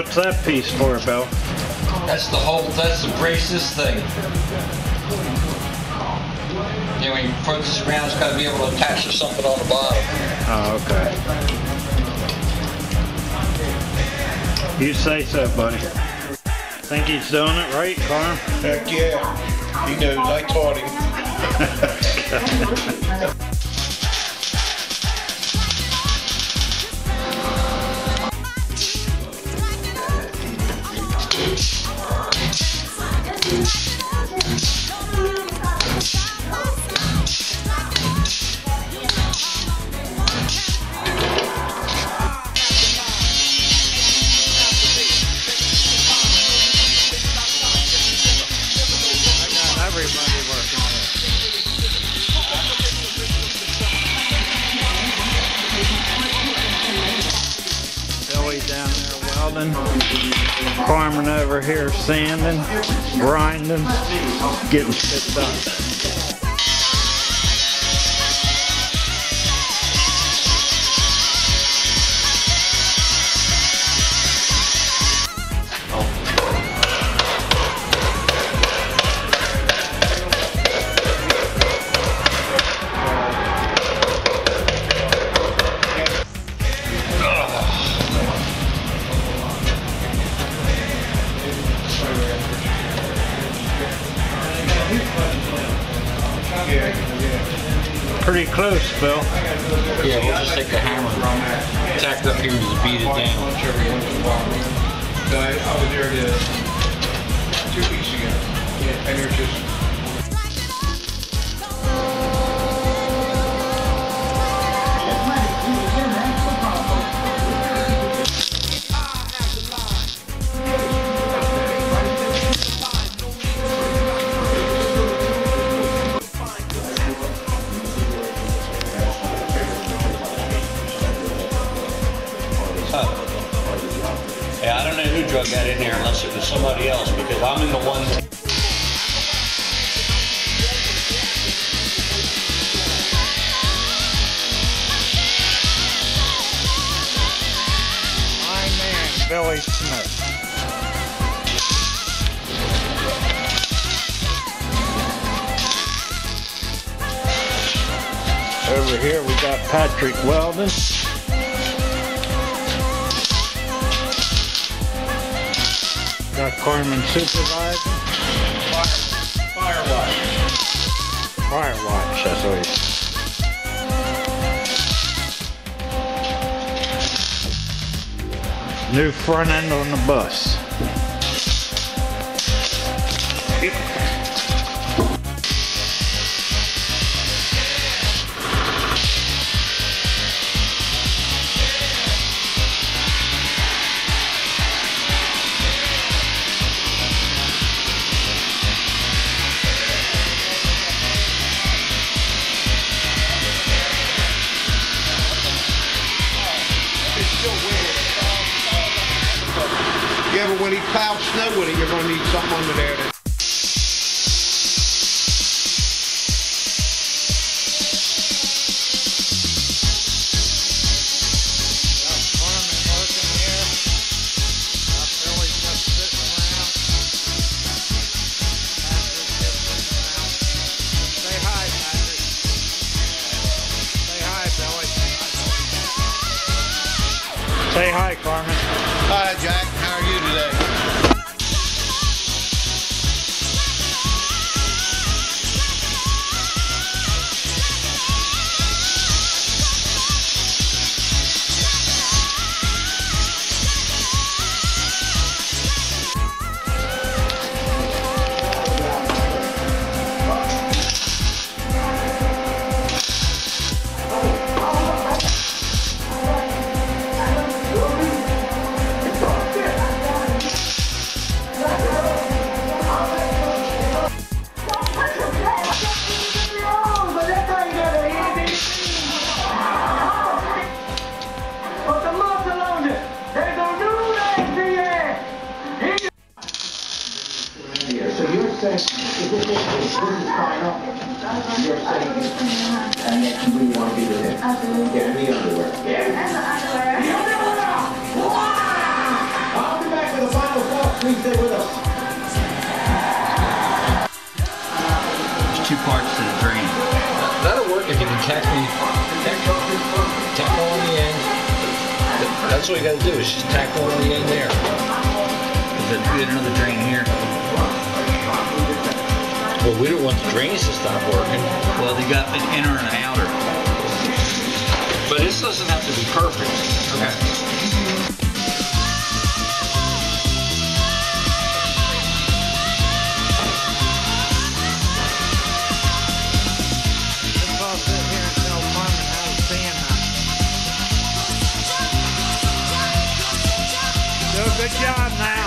What's that piece for, Bill? That's to brace this thing. You know, when you approach this around, it's got to be able to attach to something on the bottom. Oh, okay. You say so, buddy. Think he's doing it right, Carm? Heck yeah. He knows. I taught him. Everybody working here. Billy down there welding. Carmen over here sanding, grinding, getting shit done. Pretty close, Bill. Yeah, we'll just take the hammer, tack it up here and just beat it down. I was there 2 weeks ago, and there's just... Yeah, I don't know who drug that in there unless it was somebody else, because I'm in the one that... My man, Billy Smith. Over here we got Patrick welding. Got Carmen supervising. Fire watch. Fire watch, that's what he... New front end on the bus. Yeah, but when he plows snow with it, you're going to need something under there to... Say hi, Carmen. Hi, Jack. How are you today? saying, if this is final, you're saying, and yet you really want to be with him. Absolutely. Yeah, and the underwear. Yeah. And the underwear. I'll be back. Please stay with us. There's two parts to the drain. That'll work if you can tack on the end. That's what you gotta do, is just tack on the end there. There's another drain here. Well, we don't want the drains to stop working. Well, they got an inner and an outer. But this doesn't have to be perfect. Okay. I'll sit here and tell Carmen how to stand now. Do a good job now.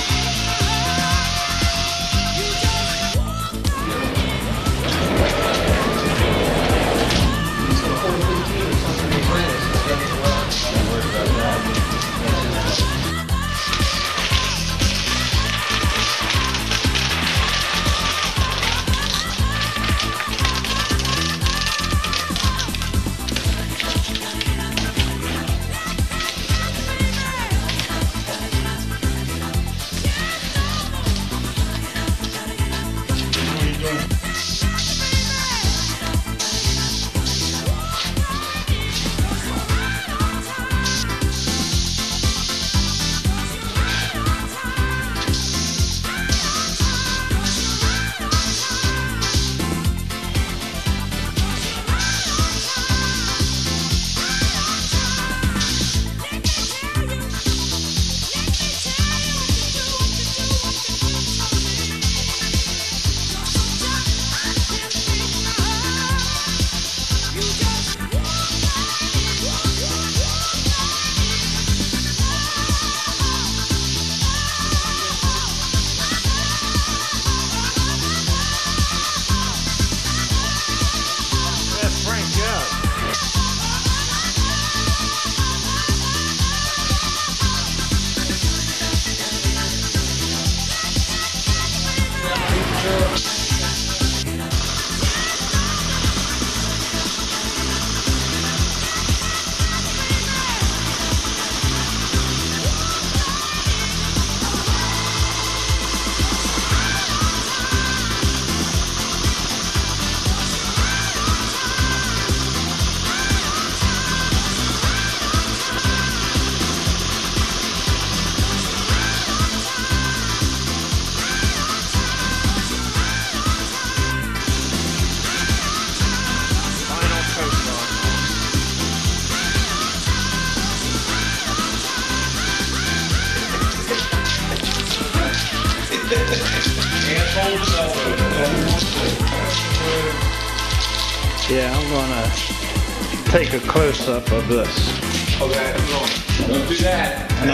Yeah, I'm gonna take a close-up of this. Okay, don't do that. No.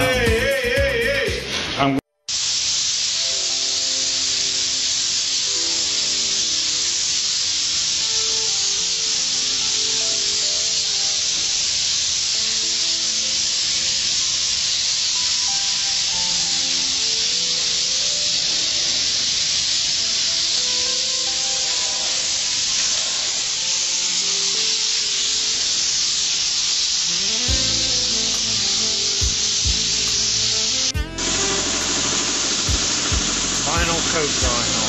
Hey! I'm final coat going on.